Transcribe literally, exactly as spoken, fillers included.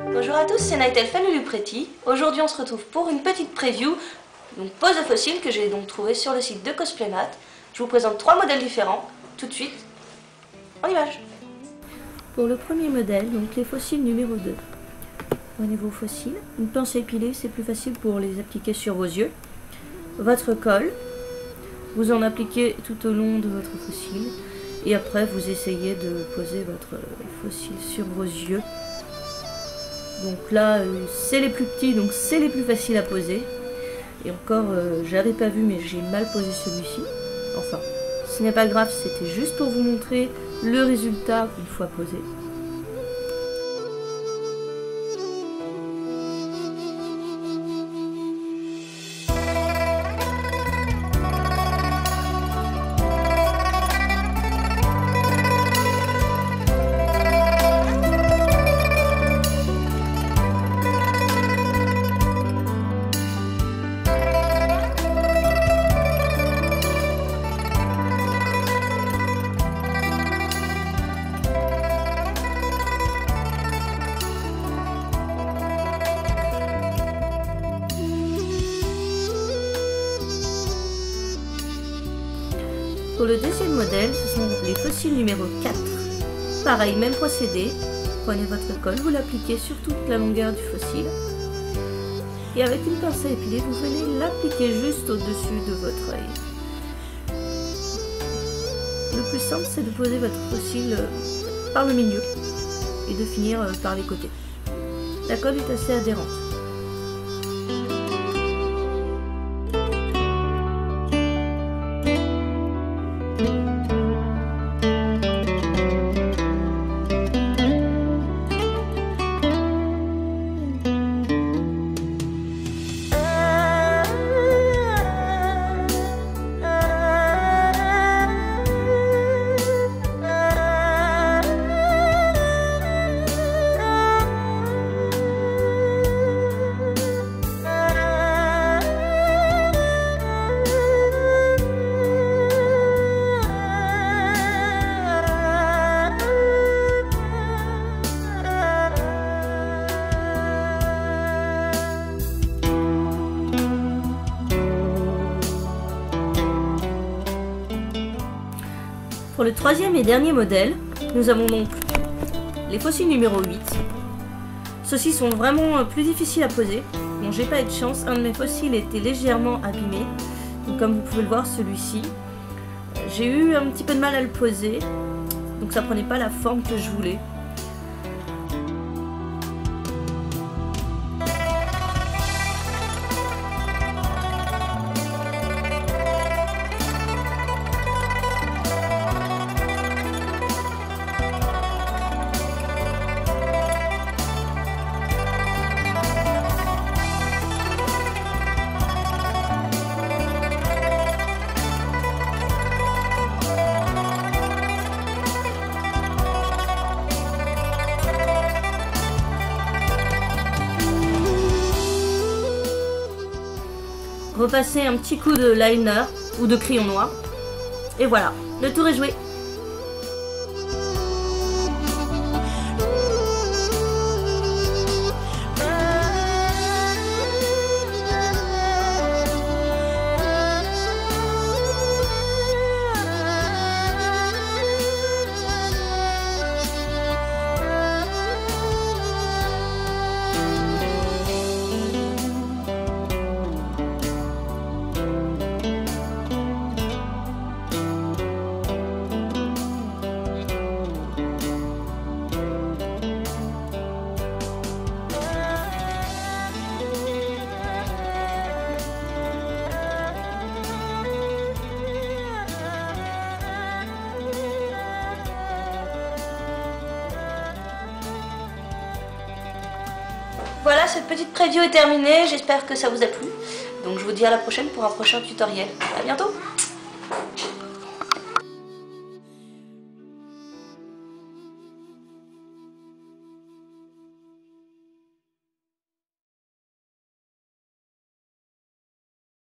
Bonjour à tous, c'est Naïtel Falulupreti. Aujourd'hui on se retrouve pour une petite preview, donc pose de fossiles que j'ai donc trouvé sur le site de Cosplaymat. Je vous présente trois modèles différents, tout de suite, en image. Pour le premier modèle, donc les fossiles numéro deux. Prenez vos fossiles, une pince à épiler, c'est plus facile pour les appliquer sur vos yeux. Votre colle, vous en appliquez tout au long de votre fossile. Et après, vous essayez de poser votre fossile sur vos yeux. Donc là, euh, c'est les plus petits, donc c'est les plus faciles à poser. Et encore, euh, j'avais pas vu, mais j'ai mal posé celui-ci. Enfin, ce n'est pas grave, c'était juste pour vous montrer le résultat une fois posé. Pour le deuxième modèle, ce sont les fossiles numéro quatre. Pareil, même procédé. Prenez votre colle, vous l'appliquez sur toute la longueur du fossile. Et avec une pince à épiler, vous venez l'appliquer juste au-dessus de votre œil. Le plus simple, c'est de poser votre fossile par le milieu et de finir par les côtés. La colle est assez adhérente. Pour le troisième et dernier modèle, nous avons donc les fossiles numéro huit. Ceux-ci sont vraiment plus difficiles à poser. Bon, j'ai pas eu de chance, un de mes fossiles était légèrement abîmé. Donc, comme vous pouvez le voir, celui-ci, j'ai eu un petit peu de mal à le poser. Donc ça prenait pas la forme que je voulais. Repasser un petit coup de liner ou de crayon noir. Et voilà, le tour est joué. Voilà, cette petite preview est terminée, j'espère que ça vous a plu. Donc je vous dis à la prochaine pour un prochain tutoriel. À bientôt!